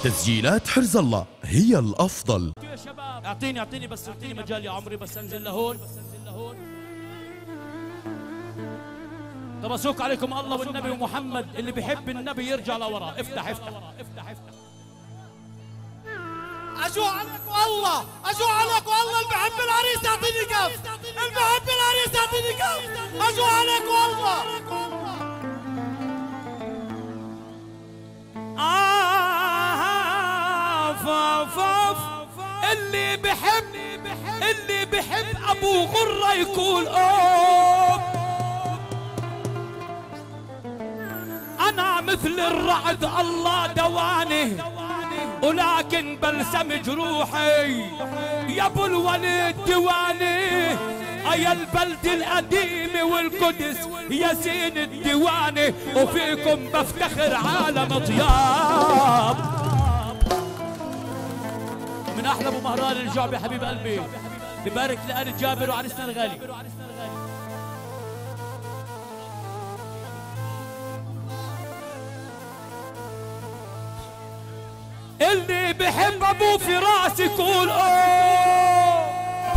تسجيلات حرز الله هي الأفضل. يا شباب اعطيني بس اعطيني مجال يا عمري، بس انزل لهون. طب اسوق عليكم الله والنبي ومحمد، اللي بيحب النبي يرجع لورا. افتح. أجوع عليك والله، أجوع عليك والله، اللي بحب العريس يعطيني كف، اللي بحب العريس يعطيني كف، أجوع عليك والله. اللي بحب أبو غرة يقول أوب. أنا مثل الرعد الله دواني، ولكن بلسم جروحي يا ابو الوليد ديواني. يا البلد القديم والقدس يا زين الديواني، وفيكم بفتخر عالم طياب. من احلى ابو مهران الجعبي حبيب قلبي، ببارك لآل جابر وعريسنا الغالي. اللي بحب ابو فراس يقول اوه.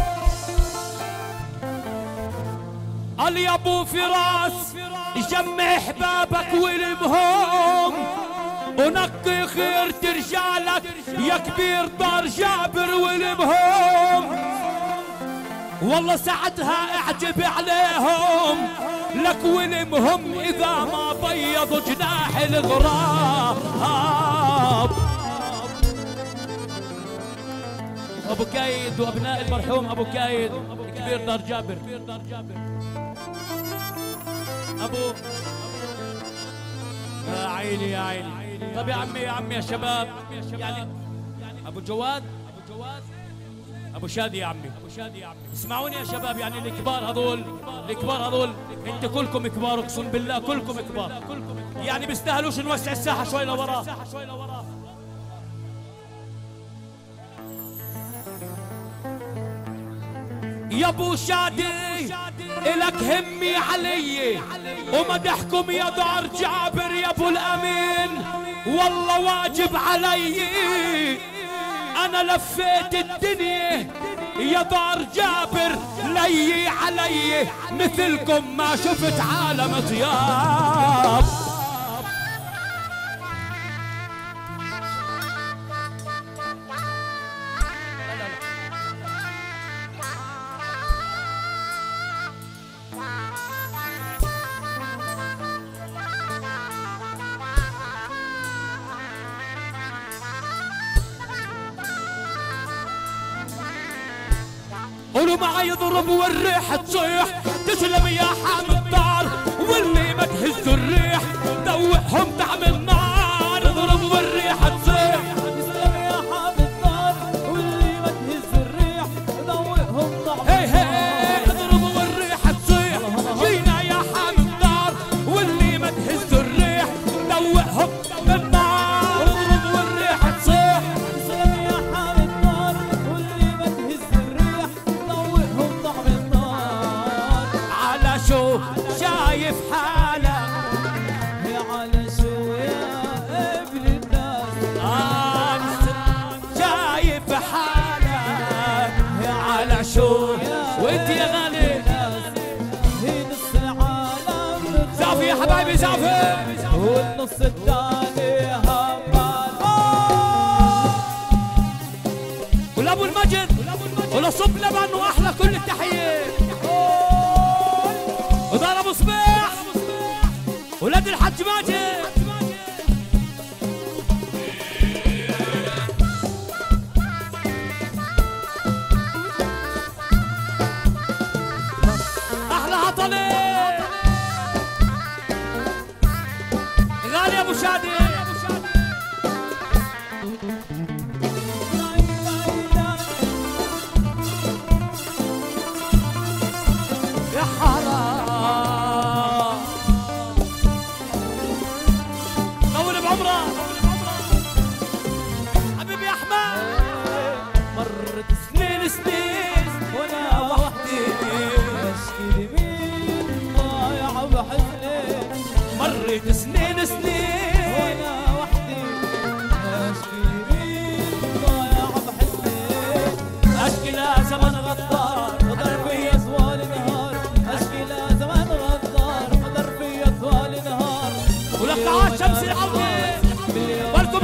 قال يا ابو فراس جمع احبابك والمهم، ونقي خير ترجالك يا كبير دار جابر والمهم. والله ساعتها اعجب عليهم لك والمهم، اذا ما بيضوا جناح الغراب. ابو كايد وابناء المرحوم ابو كايد كبير دار جابر. ابو يا عيني يا عيني. طب يا عمي يا شباب، يعني ابو جواد ابو شادي يا عمي، اسمعوني يا شباب. يعني الكبار هذول انت كلكم كبار، اقسم بالله كلكم كبار، يعني بيستاهلوش نوسع الساحه شوي لورا. يا ابو شادي الك همي علي، ومدحكم يا دار جابر يا ابو الامين، والله واجب علي. انا لفيت الدنيا يا دار جابر، لي علي مثلكم ما شفت عالم طياب. قولوا معي اضرب والريح تصيح، تسلم يا حامد دار، واللي ما تهز الريح دوقهم طعم النار. اضرب والريح تصيح، تسلم يا حامد دار، واللي ما تهز الريح دوقهم طعم النار. اضرب والريح تصيح، جينا يا حامد دار، واللي ما تهز الريح دوقهم طعم النار. اضرب والريح تصيح، تسلم يا حامد دار، واللي ما تهز الريح دوقهم طعم النار. على شو شايف حالك يا على شو يا ابن الناس، شايف حالك يا على شو. وانت يا غالي هي نص العالم زافي يا حبايبي زافي، والنص الثاني هبال. ولابو المجد ولصب لبن واحلى كل التحيه، ودار ابو صبيح ولاد الحج ماجد. احلى هطلي غالي ابو شادي. يا حرام طول بعمره حبيبي يا احمد. مرت سنين وانا وحدي اشكي لمين ضايع بحزني. مرت سنين وانا وحدي اشكي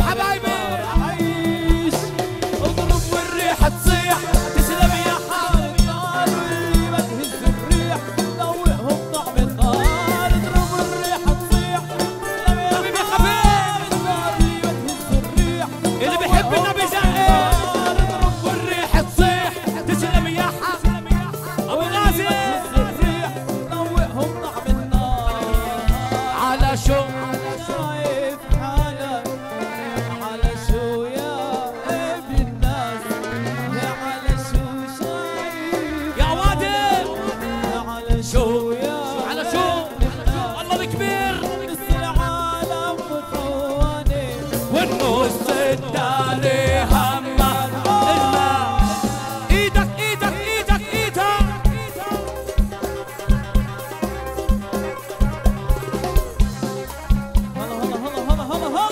حبايبي عيش اضرب والريحة تصيح تسلم يا حامد النار واللي ما تهز الريح ذوقهم طعم النار اضرب والريحة تصيح تسلم يا حبيبي حبيب النار اللي ما تهز الريح اللي بيحب النبي زقف اضرب والريحة تصيح تسلم يا حامد ابو غازي الريح ذوقهم طعم النار على شو شايف حالك على شو يا ابن الناس على شو شايف يا وادي على شو يا على شو الله الكبير نص العالم مخواني والنص الثاني همه الماء ايدك ايدك ايدك ايدك هلا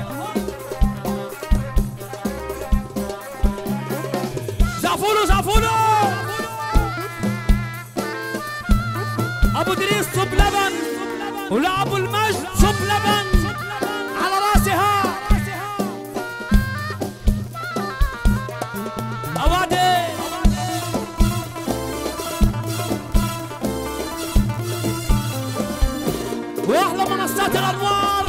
زعفولو زعفولو ابو دريس صب لبن ولا ابو المجد صب لبن على راسي ها اوادي واحلى منصات الانوار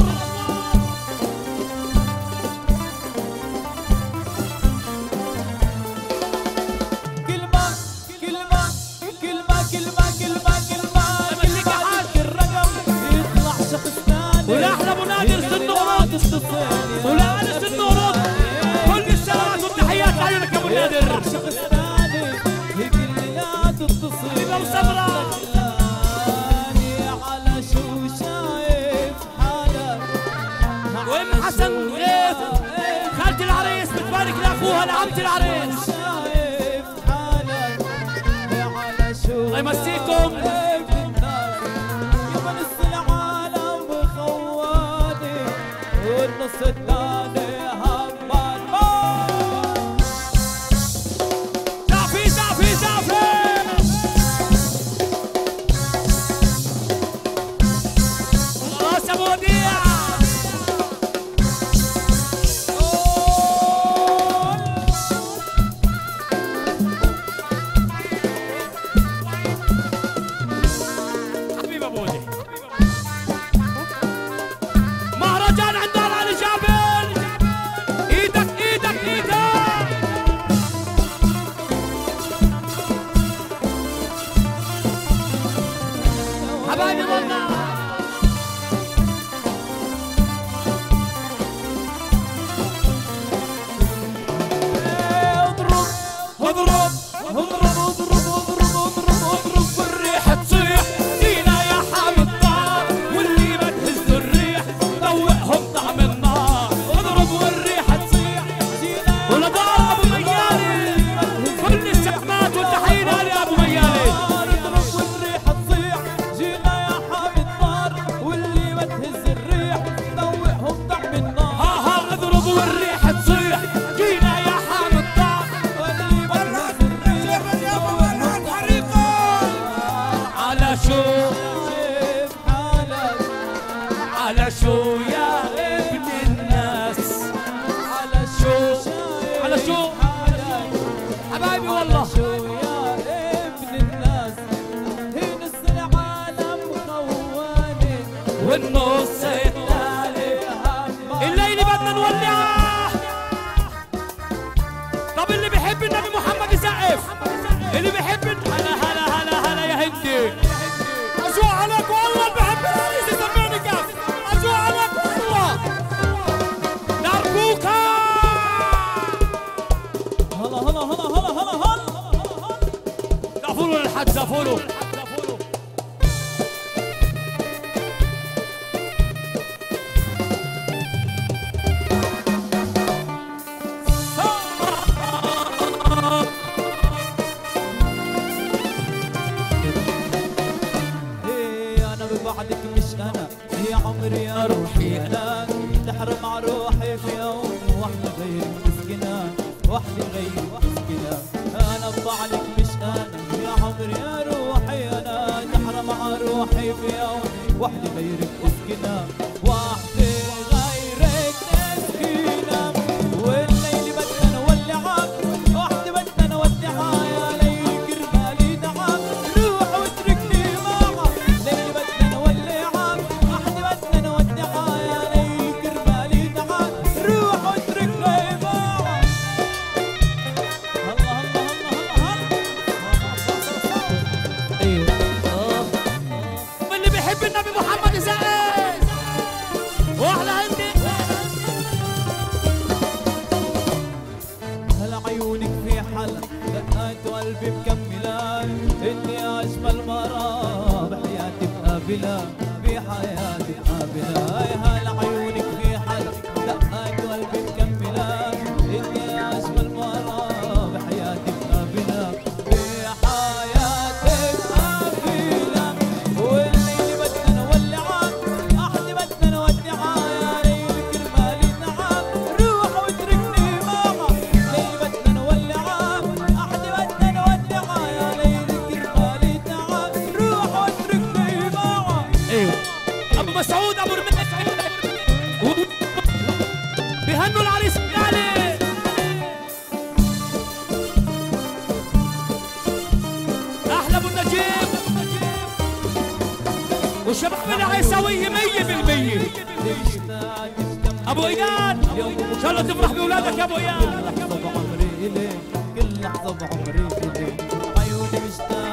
كلمة كلمة كلمة كلمة كلمة كلمة اللي قاعد الرقم يطلع شخص ثاني والاحلى ابو نادر سن ورد ولا انس سن ورد كل السلامات والتحيات لعيونك يا ابو نادر شخص ثاني يقول لي لا تتصل لو صبرا على شو شايف حالك وام حسن غيث خالة العريس بتبارك لاخوها لعمة العريس شايف حالك على شو الله يمسيكم يا نص العالم خواني والنص الثاني همان زعفي زعفي زعفي خلاص يا ابو وديع حبيب ابو وديع مهرجان عند دار علي جابر ايدك ايدك ايدك حبايبي والله اضرب اضرب اضرب اضرب اضرب اضرب اضرب والريحة تصيح فينا يا حامد النار واللي ما تهز الريح ذوقهم طعم النار اضرب والريحة تصيح ولا دار ابو ميالي كل السحمات والتحية لابو ميالي اضرب والريحة تصيح جينا يا حامد النار واللي ما تهز الريح ذوقهم طعم النار ها ها اضرب والريحة تصيح جينا يا حامد النار واللي ما تهز الريح ذوقهم طعم النار على شو شايف حالك على شو يا ابن الناس على شو على شو حبايبي والله شو يا ابن الناس هي نص العالم خواني والنص الثاني الليل بدنا نولعه طب اللي بيحب النبي محمد يسقف اللي بيحب هلا هلا هلا هلا يا هندي أجوع عليك والله اللي بحب العريس يسمعني كف أجوع عليك والله نرجوكا هلا هلا هلا هلا هلا هلا زعفولو للحج زعفولو بعدك مش انا يا عمري يا روحي انا تحرم على روحي في يوم واحدة غير مسكنة واحدة غير مسكنة انا بعدك مش انا يا عمري يا روحي انا تحرم على روحي في يوم واحدة غيرك مسكنة واحدة غيرك مسكنة قابلة بحياتي قابلة، هل عيونك في حد دقات قلبي مكملة، الياس والمرا بحياتي قابلة بحياتي قابلة، والليل بدنا نولعها أحد بدنا نودعها، يا ليل كرمالي نعم روح واتركني معها، ليل بدنا نولعها أحد بدنا نودعها، يا ليل كرمالي نعم روح واتركني معها. ايوه ابو مسعود ابو رمية بيهنوا العريس يعني احلى ابو النجيب والشباب العيساويه 100%. ابو اياد ان شاء الله تفرح باولادك يا ابو اياد. لحظة بعمري إليك، كل لحظة بعمري إليك، عيوني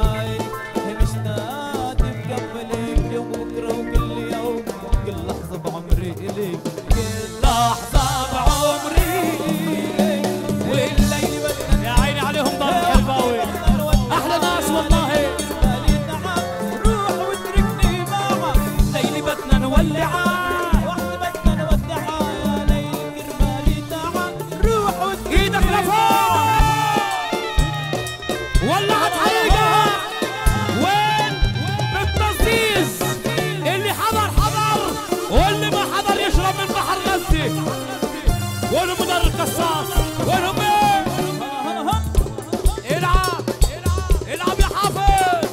مشتاقة تقبلك يوم بكرة وكل يوم، كل لحظة بعمري إليك، كل لحظة بعمري إليك، والليل بدنا يا عيني عليهم ضرب حلفاوي احلى ناس والله. روح واتركني معها، ليلي بدنا نولعها وحدة بدنا نودعها، يا ليل كرمالي تعا روح واتركني ايدك لفوق ولعت حريقة. وين بالتنصيص اللي حضر واللي ما حضر يشرب من بحر غزة. وين مدر القصاص وينهم ايه؟ العب يا حافظ.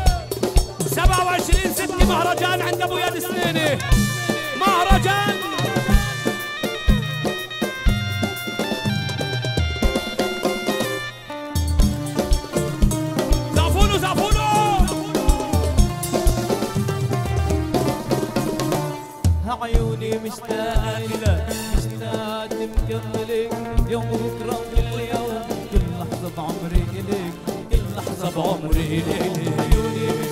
27/6 مهرجان عند ابو ياد سنيني مهرجان. زعفونه عيوني مشتاقة لك، مشتاقة مكملك يوم بكرة كل يوم، كل لحظة بعمري إليك، كل لحظة بعمري إليك، عيوني